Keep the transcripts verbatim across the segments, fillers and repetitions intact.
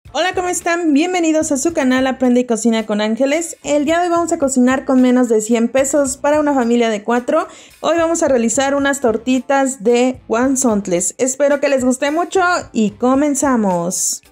Hola, ¿cómo están? Bienvenidos a su canal Aprende y Cocina con Ángeles. El día de hoy vamos a cocinar con menos de cien pesos para una familia de cuatro. Hoy vamos a realizar unas tortitas de guanzontles. Espero que les guste mucho y comenzamos.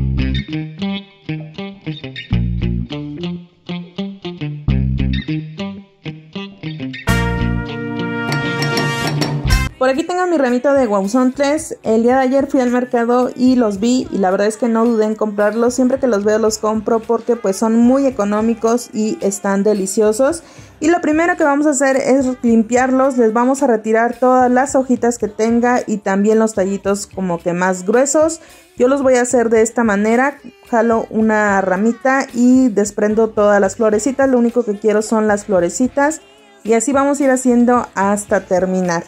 Por aquí tengo mi ramito de guauzontles. El día de ayer fui al mercado y los vi y la verdad es que no dudé en comprarlos. Siempre que los veo los compro porque pues son muy económicos y están deliciosos. Y lo primero que vamos a hacer es limpiarlos. Les vamos a retirar todas las hojitas que tenga y también los tallitos como que más gruesos. Yo los voy a hacer de esta manera. Jalo una ramita y desprendo todas las florecitas. Lo único que quiero son las florecitas y así vamos a ir haciendo hasta terminar.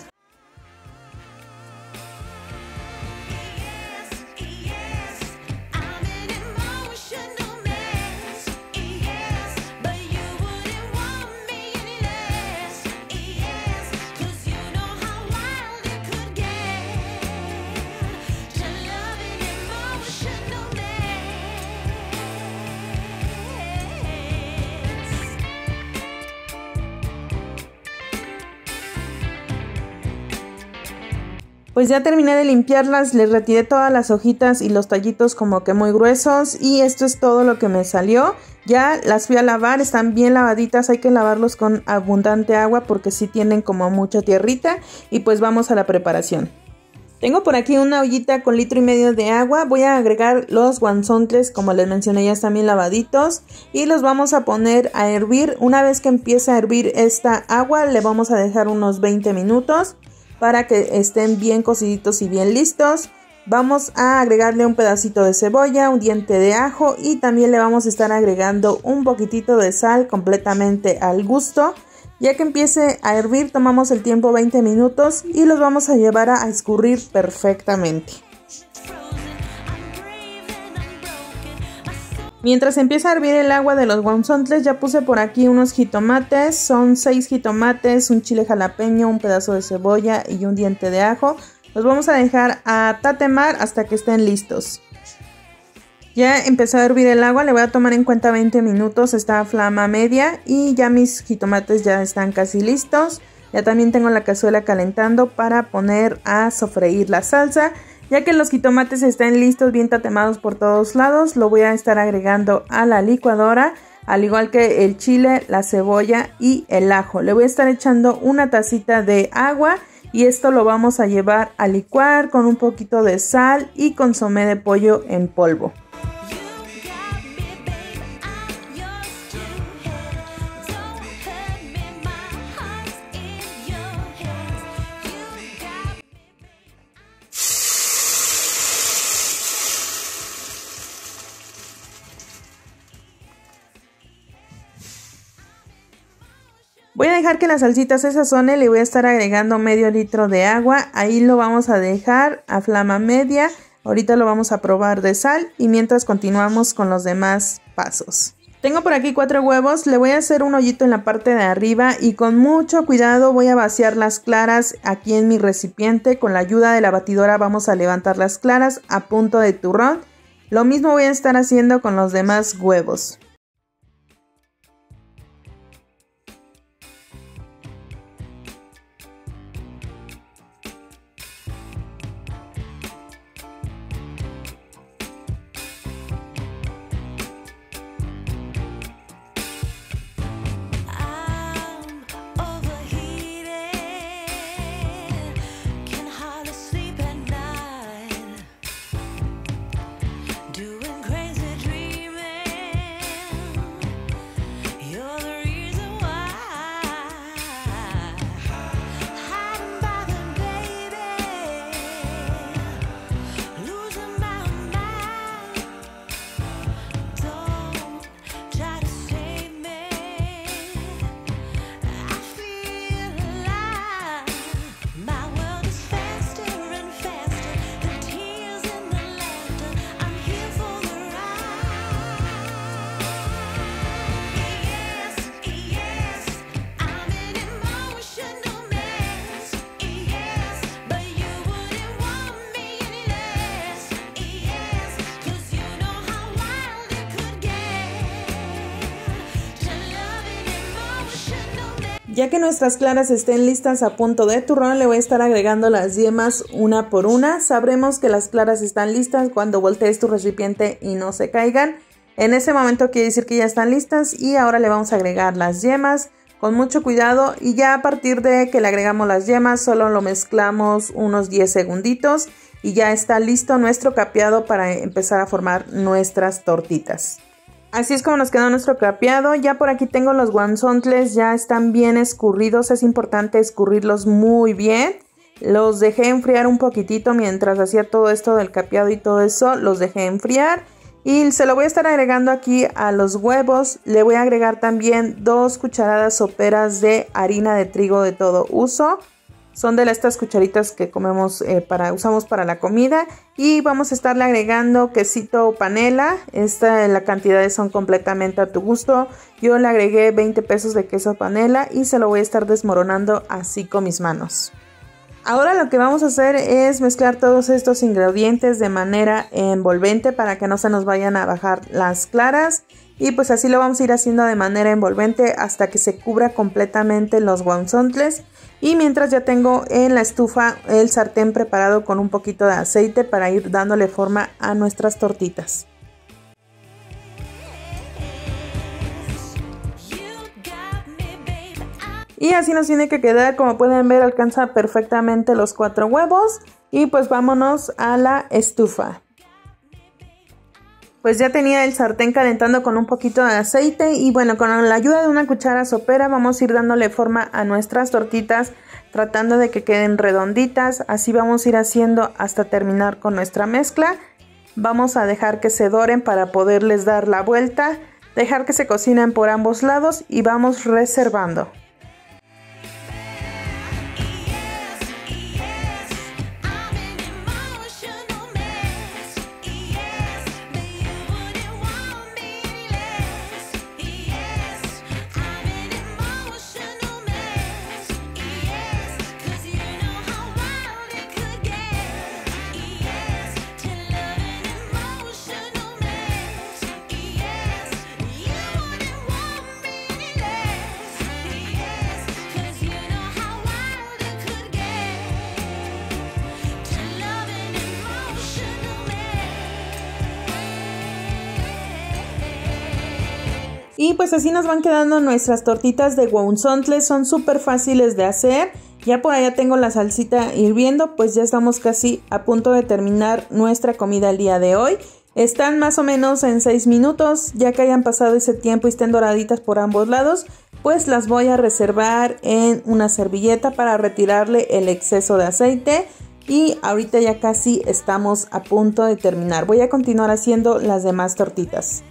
Pues ya terminé de limpiarlas, les retiré todas las hojitas y los tallitos como que muy gruesos y esto es todo lo que me salió. Ya las fui a lavar, están bien lavaditas, hay que lavarlos con abundante agua porque sí tienen como mucha tierrita y pues vamos a la preparación. Tengo por aquí una ollita con litro y medio de agua, voy a agregar los guanzontles como les mencioné ya están bien lavaditos y los vamos a poner a hervir. Una vez que empiece a hervir esta agua le vamos a dejar unos veinte minutos. Para que estén bien cociditos y bien listos. Vamos a agregarle un pedacito de cebolla, un diente de ajo y también le vamos a estar agregando un poquitito de sal completamente al gusto. Ya que empiece a hervir tomamos el tiempo veinte minutos y los vamos a llevar a escurrir perfectamente. Mientras empieza a hervir el agua de los guanzontles ya puse por aquí unos jitomates, son seis jitomates, un chile jalapeño, un pedazo de cebolla y un diente de ajo. Los vamos a dejar a tatemar hasta que estén listos. Ya empezó a hervir el agua, le voy a tomar en cuenta veinte minutos, está a flama media y ya mis jitomates ya están casi listos. Ya también tengo la cazuela calentando para poner a sofreír la salsa. Ya que los jitomates estén listos, bien tatemados por todos lados, lo voy a estar agregando a la licuadora, al igual que el chile, la cebolla y el ajo. Le voy a estar echando una tacita de agua y esto lo vamos a llevar a licuar con un poquito de sal y consomé de pollo en polvo. Voy a dejar que la salsita se sazone, le voy a estar agregando medio litro de agua, ahí lo vamos a dejar a flama media, ahorita lo vamos a probar de sal y mientras continuamos con los demás pasos. Tengo por aquí cuatro huevos, le voy a hacer un hoyito en la parte de arriba y con mucho cuidado voy a vaciar las claras aquí en mi recipiente, con la ayuda de la batidora vamos a levantar las claras a punto de turrón, lo mismo voy a estar haciendo con los demás huevos. Ya que nuestras claras estén listas a punto de turrón, le voy a estar agregando las yemas una por una. Sabremos que las claras están listas cuando voltees tu recipiente y no se caigan. En ese momento quiere decir que ya están listas y ahora le vamos a agregar las yemas con mucho cuidado, y ya a partir de que le agregamos las yemas solo lo mezclamos unos diez segunditos y ya está listo nuestro capeado para empezar a formar nuestras tortitas. Así es como nos quedó nuestro capeado. Ya por aquí tengo los guanzontles, ya están bien escurridos, es importante escurrirlos muy bien. Los dejé enfriar un poquitito mientras hacía todo esto del capeado y todo eso, los dejé enfriar. Y se lo voy a estar agregando aquí a los huevos. Le voy a agregar también dos cucharadas soperas de harina de trigo de todo uso. Son de estas cucharitas que comemos eh, para, usamos para la comida. Y vamos a estarle agregando quesito o panela. Esta, la cantidades son completamente a tu gusto. Yo le agregué veinte pesos de queso panela y se lo voy a estar desmoronando así con mis manos. Ahora lo que vamos a hacer es mezclar todos estos ingredientes de manera envolvente para que no se nos vayan a bajar las claras. Y pues así lo vamos a ir haciendo de manera envolvente hasta que se cubra completamente los guanzontles. Y mientras ya tengo en la estufa el sartén preparado con un poquito de aceite para ir dándole forma a nuestras tortitas. Y así nos tiene que quedar. Como pueden ver, alcanza perfectamente los cuatro huevos. Y pues vámonos a la estufa. Pues ya tenía el sartén calentando con un poquito de aceite. Y bueno, con la ayuda de una cuchara sopera vamos a ir dándole forma a nuestras tortitas, tratando de que queden redonditas. Así vamos a ir haciendo hasta terminar con nuestra mezcla. Vamos a dejar que se doren para poderles dar la vuelta. Dejar que se cocinen por ambos lados y vamos reservando. Y pues así nos van quedando nuestras tortitas de guaunzontles, son súper fáciles de hacer. Ya por allá tengo la salsita hirviendo, pues ya estamos casi a punto de terminar nuestra comida el día de hoy. Están más o menos en seis minutos, ya que hayan pasado ese tiempo y estén doraditas por ambos lados, pues las voy a reservar en una servilleta para retirarle el exceso de aceite. Y ahorita ya casi estamos a punto de terminar. Voy a continuar haciendo las demás tortitas.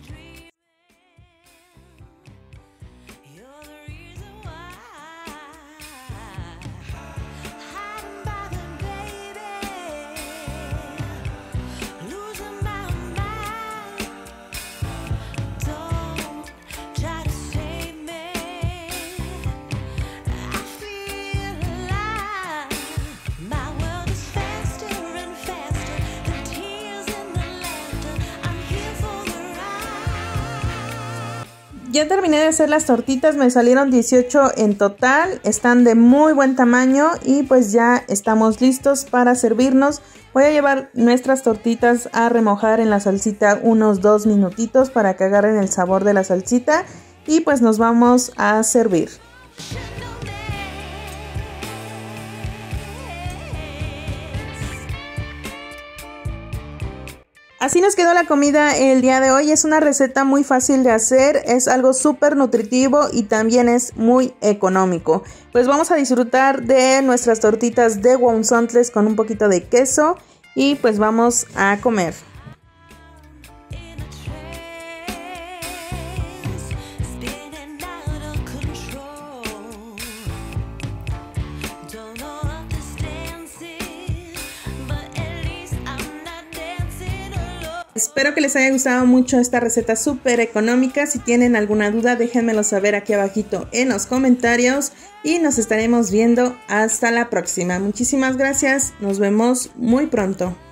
Ya terminé de hacer las tortitas, me salieron dieciocho en total, están de muy buen tamaño y pues ya estamos listos para servirnos. Voy a llevar nuestras tortitas a remojar en la salsita unos dos minutitos para que agarren el sabor de la salsita y pues nos vamos a servir. Así nos quedó la comida el día de hoy. Es una receta muy fácil de hacer, es algo súper nutritivo y también es muy económico. Pues vamos a disfrutar de nuestras tortitas de guaunzontles con un poquito de queso y pues vamos a comer. Espero que les haya gustado mucho esta receta súper económica. Si tienen alguna duda, déjenmelo saber aquí abajito en los comentarios y nos estaremos viendo hasta la próxima. Muchísimas gracias, nos vemos muy pronto.